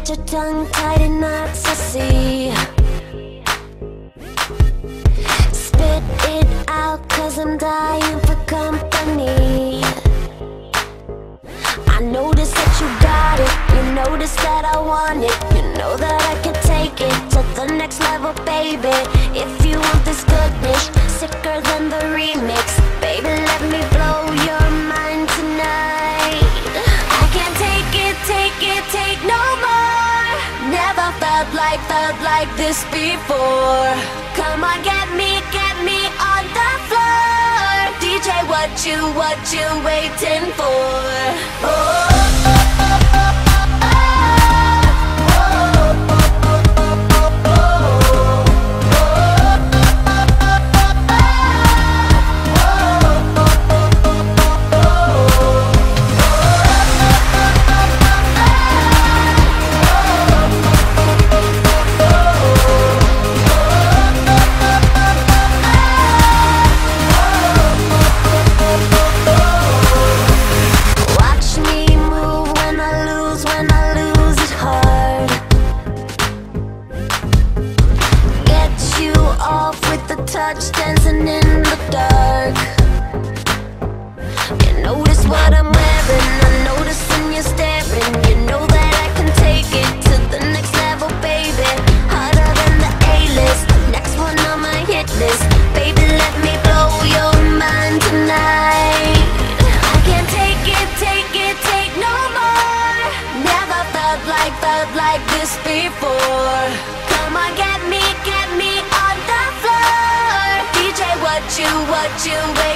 got your tongue tied in knots, I see. Spit it out, cause I'm dying for company. I notice that you got it, you notice that I want it. You know that I can take it to the next level, baby. If you want this goodness, sicker than the remix, baby, let me blow your mind tonight. I can't take it, take no more. Never felt like this before. Come on, get me on the floor. DJ, what you waiting for? Oh. Touch dancing in the dark. You notice what I'm wearing, I notice when you're staring. You know that I can take it to the next level, baby. Harder than the A-list, next one on my hit list. Baby, let me blow your mind tonight. I can't take it, take no more. Never felt like this before. Come on, get me on the floor. DJ, what you